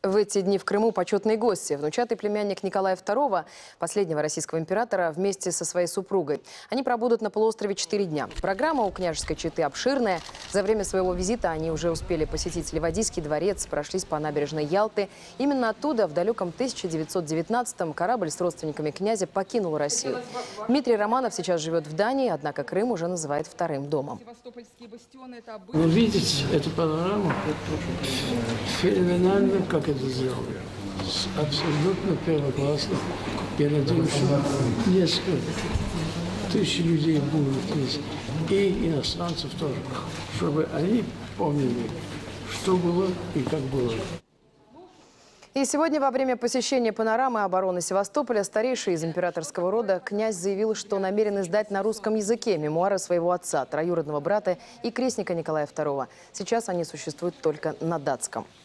В эти дни в Крыму почетные гости. Внучатый племянник Николая II, последнего российского императора, вместе со своей супругой. Они пробудут на полуострове 4 дня. Программа у княжеской четы обширная. За время своего визита они уже успели посетить Ливадийский дворец, прошлись по набережной Ялты. Именно оттуда в далеком 1919-м корабль с родственниками князя покинул Россию. Дмитрий Романов сейчас живет в Дании, однако Крым уже называет вторым домом. Вы видите эту панораму? Феноменально, как это сделали. Абсолютно первоклассно. Я надеюсь, что несколько тысяч людей будут здесь. И иностранцев тоже. Чтобы они помнили, что было и как было. И сегодня во время посещения панорамы обороны Севастополя старейший из императорского рода князь заявил, что намерен издать на русском языке мемуары своего отца, троюродного брата и крестника Николая II. Сейчас они существуют только на датском.